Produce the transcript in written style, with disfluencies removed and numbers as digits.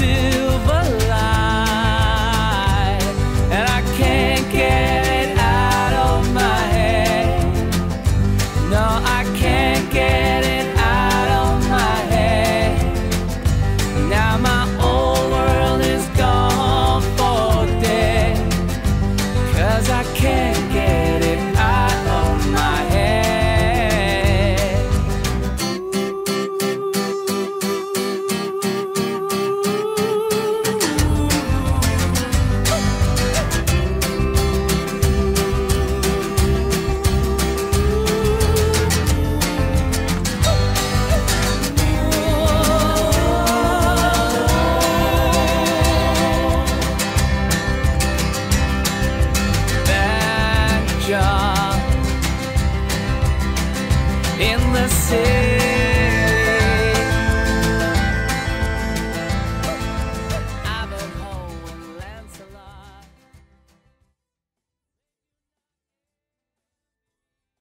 silver light, and I can't get it out of my head. No, I can't get it out of my head. Now my whole world is gone for dead, 'cause I can't get it out of my head. That job in the city